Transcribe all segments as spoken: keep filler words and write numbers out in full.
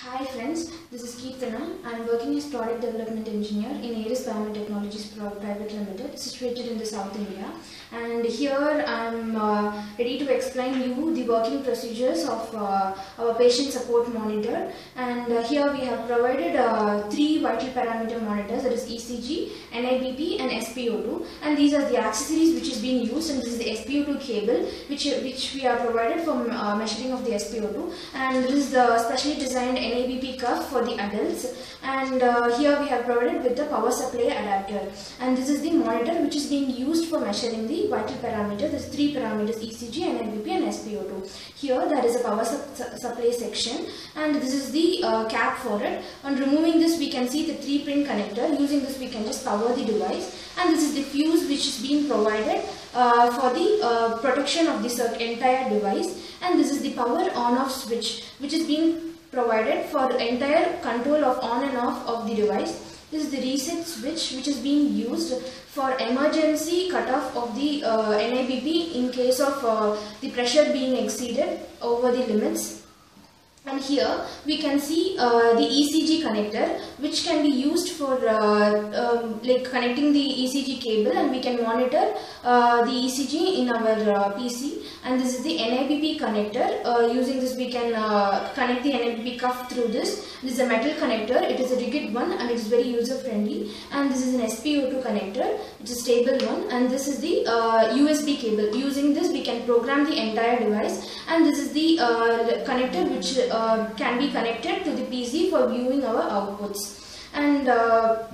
Hi friends, this is Keerthana. I am working as Product Development Engineer in Aeris Biotechnologies Private Limited, situated in the South India. And here I am uh, ready to explain you the working procedures of uh, our patient support monitor. And uh, here we have provided uh, three vital parameter monitors, that is E C G, N I B P and S P O two. And these are the accessories which is being used, and this is the S P O two cable which, which we are provided for uh, measuring of the S P O two. And this is the specially designed N I B P cuff for the adults, and uh, here we have provided with the power supply adapter. And this is the monitor which is being used for measuring the vital parameters. There is three parameters: E C G, N I B P and S P O two. Here there is a power su su supply section, and this is the uh, cap for it. On removing this, we can see the three pin connector. Using this, we can just power the device, and this is the fuse which is being provided uh, for the uh, protection of this entire device. And this is the power on off switch which is being provided for the entire control of on and off of the device. This is the reset switch which is being used for emergency cutoff of the uh, N I B P in case of uh, the pressure being exceeded over the limits. And here we can see uh, the E C G connector, which can be used for uh, um, like connecting the E C G cable, and we can monitor uh, the E C G in our uh, P C. And this is the N I B P connector. Uh, using this, we can uh, connect the N I B P cuff through this. This is a metal connector. It is a rigid one, and it is very user friendly. And this is an S P O two connector, which is a stable one. And this is the uh, U S B cable. Using this, we can program the entire device. And this is the uh, connector which Uh, can be connected to the P C for viewing our outputs. And uh,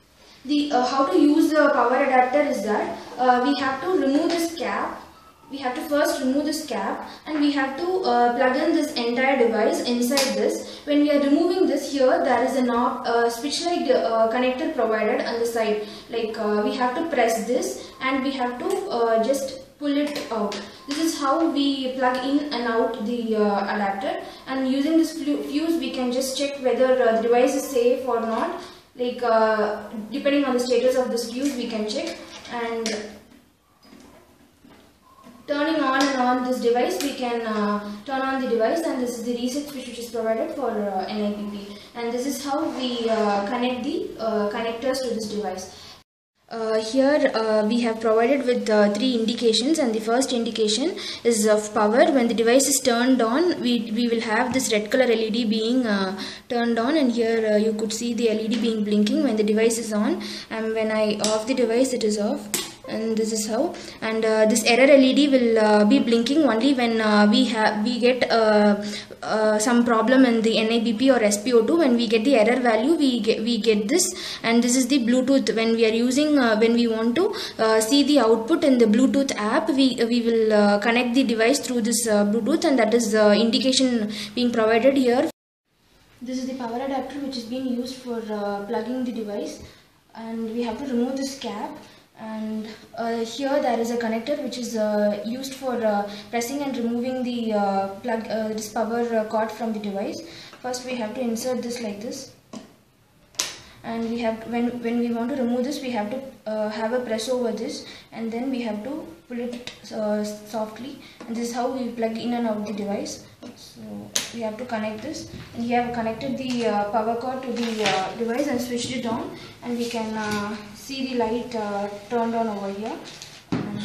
the uh, how to use the power adapter is that uh, we have to remove this cap. We have to first remove this cap, and we have to uh, plug in this entire device inside this. When we are removing this, here there is a knob, uh, switch like uh, connector provided on the side. Like uh, we have to press this, and we have to uh, just pull it out. This is how we plug in and out the uh, adapter. And using this fuse, we can just check whether uh, the device is safe or not. Like uh, depending on the status of this fuse, we can check. And turning on and on this device, we can uh, turn on the device, and this is the reset switch which is provided for uh, N I B P. And this is how we uh, connect the uh, connectors to this device. Uh, here uh, we have provided with uh, three indications, and the first indication is of power. When the device is turned on, we, we will have this red color L E D being uh, turned on, and here uh, you could see the L E D being blinking when the device is on, and when I off the device, it is off. And this is how. And uh, this error L E D will uh, be blinking only when uh, we have we get uh, uh, some problem in the N I B P or S P O two. When we get the error value, we get we get this. And this is the Bluetooth. When we are using uh, when we want to uh, see the output in the Bluetooth app, we we will uh, connect the device through this uh, Bluetooth, and that is the uh, indication being provided here. This is the power adapter which is being used for uh, plugging the device, and we have to remove this cap. And uh, here there is a connector which is uh, used for uh, pressing and removing the uh, plug uh, this power uh, cord from the device. First we have to insert this like this, and we have to, when when we want to remove this, we have to uh, have a press over this, and then we have to pull it uh, softly, and this is how we plug in and out the device. So we have to connect this, and we have connected the uh, power cord to the uh, device and switched it on, and we can uh, see the light uh, turned on over here. And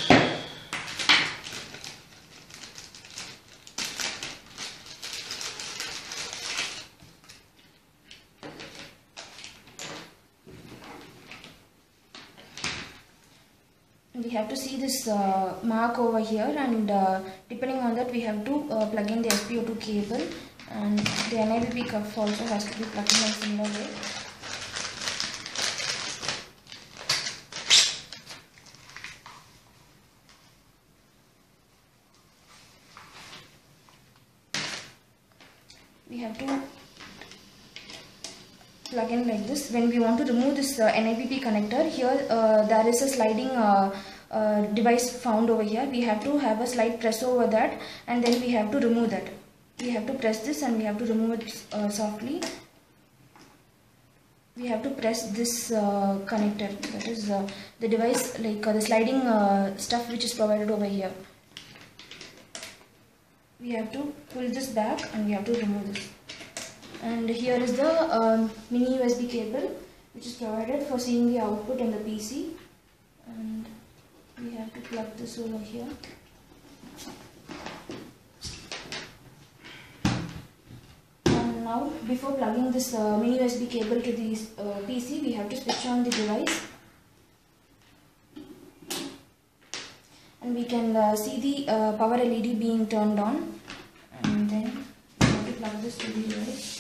we have to see this uh, mark over here, and uh, depending on that, we have to uh, plug in the S P O two cable, and the N I B P cuff also has to be plugged in a similar way. We have to plug in like this. When we want to remove this uh, N I B P connector, here uh, there is a sliding uh, uh, device found over here. We have to have a slight press over that, and then we have to remove that. We have to press this, and we have to remove it uh, softly. We have to press this uh, connector, that is uh, the device, like uh, the sliding uh, stuff which is provided over here. We have to pull this back, and we have to remove this. And here is the um, mini U S B cable which is provided for seeing the output in the P C, and we have to plug this over here. And now before plugging this uh, mini U S B cable to the uh, P C, we have to switch on the device, and we can uh, see the uh, power L E D being turned on, and then we have to plug this to the device.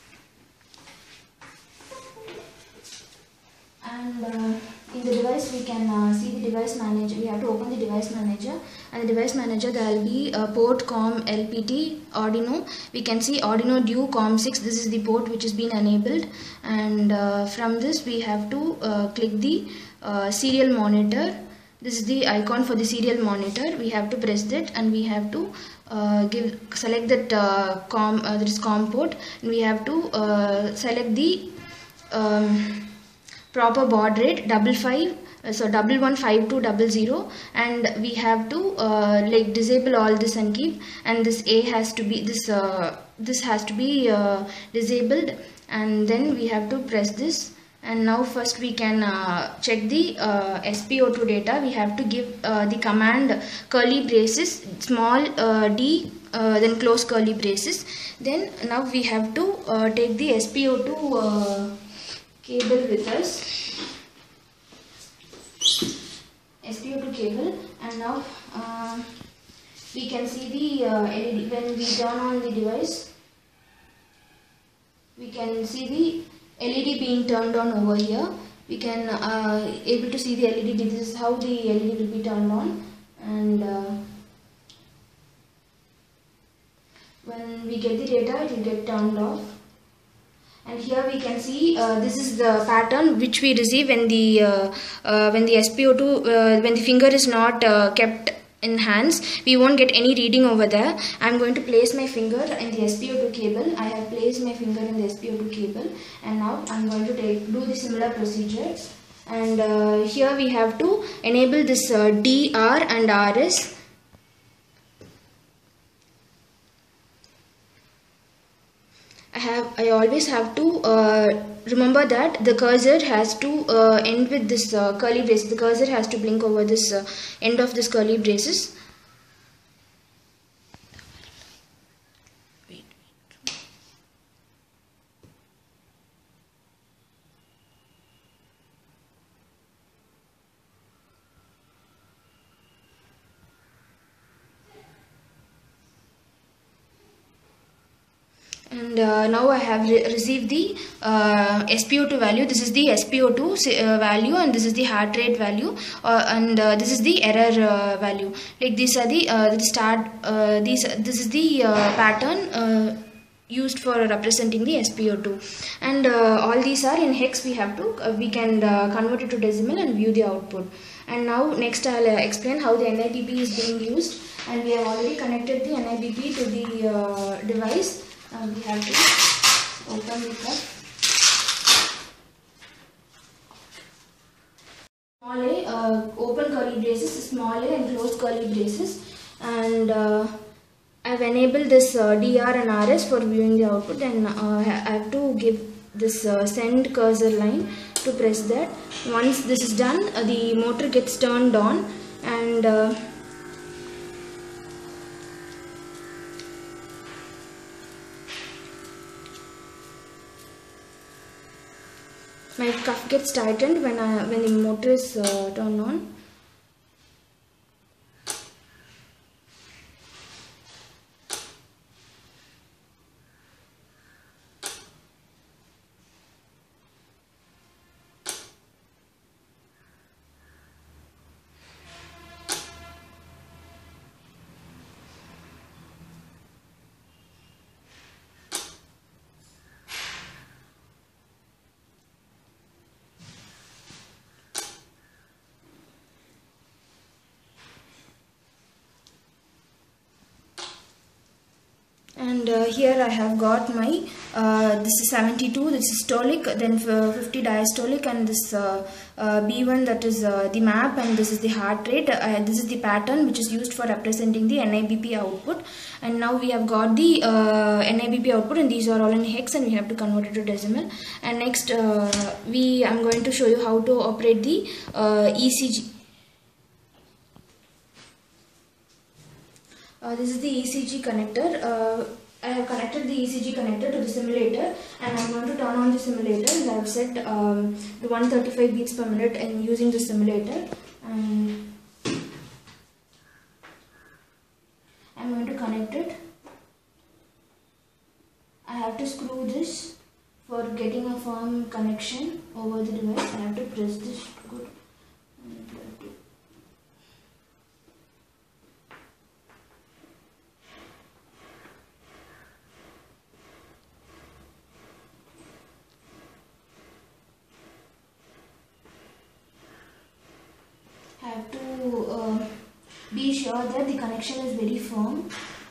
And uh, in the device we can uh, see the device manager. We have to open the device manager, and the device manager there will be a port COM L P T Arduino. We can see Arduino Duo COM six. This is the port which has been enabled, and uh, from this we have to uh, click the uh, serial monitor. This is the icon for the serial monitor. We have to press that, and we have to uh, give select that uh, COM uh, that is COM port, and we have to uh, select the um, proper baud rate double five, so double one five two double zero, and we have to uh, like disable all this and keep, and this A has to be this uh, this has to be uh, disabled, and then we have to press this. And now first we can uh, check the uh, S P O two data. We have to give uh, the command curly braces small uh, d uh, then close curly braces. Then now we have to uh, take the S P O two uh, cable with us, S P O two cable, and now uh, we can see the uh, L E D. When we turn on the device, we can see the L E D being turned on over here. We can uh, able to see the L E D. This is how the L E D will be turned on, and uh, when we get the data, it will get turned off. And here we can see uh, this is the pattern which we receive when the uh, uh, when the S P O two uh, when the finger is not uh, kept in hands. We won't get any reading over there. I am going to place my finger in the S P O two cable. I have placed my finger in the S P O two cable, and now I am going to take, do the similar procedure. And uh, here we have to enable this uh, D R and R S. I have I always have to uh, remember that the cursor has to uh, end with this uh, curly brace. The cursor has to blink over this uh, end of this curly braces. Wait, wait. And uh, now I have re received the uh, S P O two value. This is the S P O two uh, value, and this is the heart rate value, uh, and uh, this is the error uh, value. Like these are the uh, the start. Uh, these this is the uh, pattern uh, used for representing the S P O two, and uh, all these are in hex. We have to uh, we can uh, convert it to decimal and view the output. And now next I'll uh, explain how the N I B P is being used, and we have already connected the N I B P to the uh, device. Now we have to open the cup. Small A, uh, open curly braces, small A and closed curly braces, and uh, I've enabled this uh, D R and R S for viewing the output, and uh, I have to give this uh, send cursor line to press that. Once this is done, uh, the motor gets turned on, and uh, my cuff gets tightened when I when the motor is uh, turned on. uh, here I have got my uh, this is seventy-two, this is systolic, then fifty diastolic, and this uh, uh, B one, that is uh, the map, and this is the heart rate. Uh, this is the pattern which is used for representing the N I B P output. And now we have got the uh, N I B P output, and these are all in hex, and we have to convert it to decimal. And next uh, we I'm going to show you how to operate the uh, E C G. Uh, this is the E C G connector. Uh, I have connected the E C G connector to the simulator, and I am going to turn on the simulator, and I have set um, to one hundred thirty-five beats per minute and using the simulator, and I am going to connect it. I have to screw this for getting a firm connection over the device. I have to press this good. Have to uh, be sure that the connection is very firm.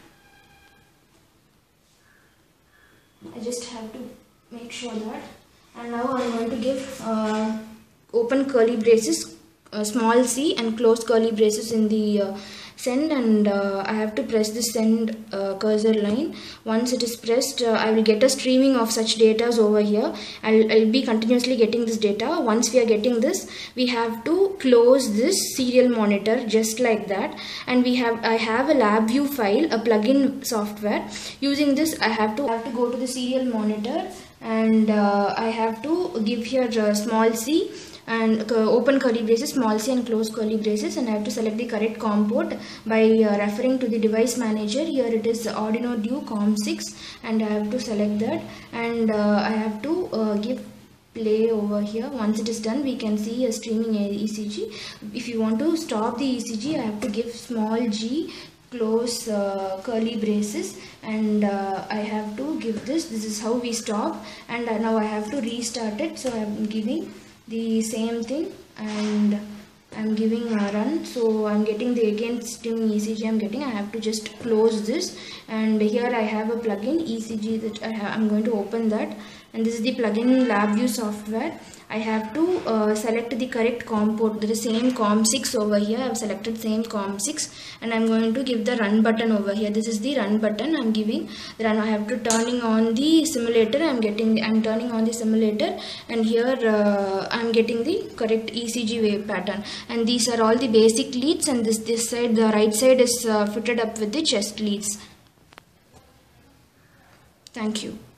I just have to make sure that. And now I am going to give uh, open curly braces, uh, small c, and close curly braces in the uh, send, and uh, I have to press the send uh, cursor line. Once it is pressed, uh, I will get a streaming of such data over here. I'll, I'll be continuously getting this data. Once we are getting this, we have to close this serial monitor just like that, and we have I have a LabVIEW file, a plugin software. Using this, I have to have to go to the serial monitor, and uh, I have to give here uh, small c and uh, open curly braces, small c, and close curly braces, and I have to select the correct COM port by uh, referring to the device manager. Here it is Arduino Duo COM six, and I have to select that, and uh, I have to uh, give play over here. Once it is done, we can see a streaming E C G. If you want to stop the E C G, I have to give small g, close uh, curly braces, and uh, I have to give this. This is how we stop, and uh, now I have to restart it. So I am giving the same thing, and I'm giving a run. So I'm getting the again streaming E C G I'm getting. I have to just close this, and here I have a plugin E C G that I have. I'm going to open that, and this is the plugin LabVIEW software. I have to uh, select the correct COM port. There is same COM six over here. I have selected same COM six, and I'm going to give the run button over here. This is the run button. I'm giving the run. I have to turning on the simulator. I'm getting. I'm turning on the simulator, and here uh, I'm getting the correct E C G wave pattern. And these are all the basic leads. And this this side, the right side, is uh, fitted up with the chest leads. Thank you.